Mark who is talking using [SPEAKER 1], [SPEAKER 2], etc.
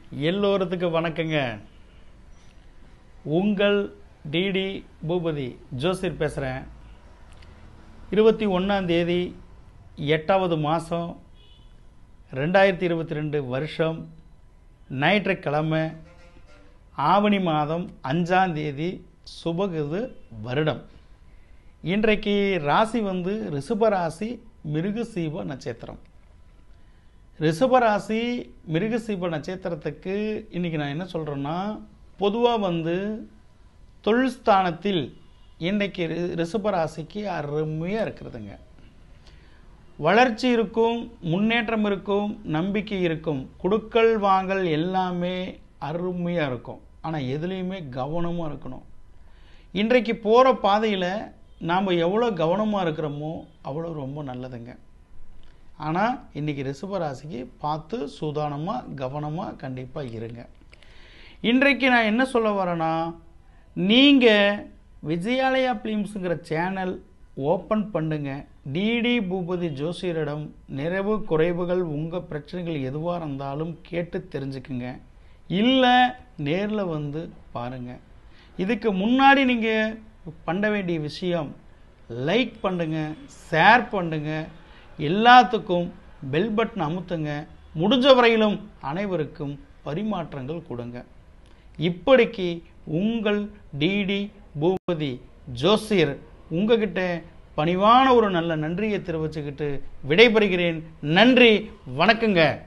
[SPEAKER 1] எல்லோருத்துக்கு வணக்கங்க. உங்கள் டிடி பூபதி ஜோசியர் பேசுகிறேன். 21ஆம் தேதி 8வது மாதம் 2022 வருஷம் ஞாயிற்றுக்கிழமை ஆவணி மாதம் 5ஆம் தேதி சுபகிருது வருடம். இன்றைக்கு ராசி ரிஷபராசி மிருகசீப நட்சத்திரம். ரிஷபராசி மிருகசீப நட்சத்திரத்துக்கு இன்றைக்கி நான் என்ன சொல்கிறேன்னா, பொதுவாக தொழில் ஸ்தானத்தில் இன்றைக்கி ரிஷபராசிக்கு அருமையாக இருக்கிறதுங்க. வளர்ச்சி இருக்கும், முன்னேற்றம் இருக்கும், நம்பிக்கை இருக்கும், கொடுக்கல் வாங்கல் எல்லாமே அருமையாக இருக்கும். ஆனால் எதுலேயுமே கவனமாக இருக்கணும். இன்றைக்கு போகிற பாதையில் நாம் எவ்வளோ கவனமாக இருக்கிறோமோ அவ்வளோ ரொம்ப நல்லதுங்க. ஆனால் இன்றைக்கி ரிஷபராசிக்கு பார்த்து சூதானமாக கவனமாக கண்டிப்பாக இருங்க. இன்றைக்கு நான் என்ன சொல்ல வரேன்னா, நீங்கள் விஜயாலயா ஃபிலிம்ஸுங்கிற சேனல் ஓப்பன் பண்ணுங்க. டிடி பூபதி ஜோசியரிடம் நிறைவு குறைவுகள் உங்கள் பிரச்சனைகள் எதுவாக இருந்தாலும் கேட்டு தெரிஞ்சுக்குங்க. இல்லை நேரில் பாருங்கள். இதுக்கு முன்னாடி நீங்கள் பண்ண வேண்டிய விஷயம் லைக் பண்ணுங்க, ஷேர் பண்ணுங்க, எல்லாத்துக்கும் பெல் பட்டன் அமுத்துங்க. முடிஞ்ச வரையிலும் அனைவருக்கும் பரிமாற்றங்கள் கொடுங்க. இப்படிக்கு உங்கள் டிடி பூபதி ஜோசியர் உங்ககிட்ட பணிவான ஒரு நல்ல நன்றியை தெரிவிச்சுக்கிட்டு விடைபெறுகிறேன். நன்றி, வணக்கங்க.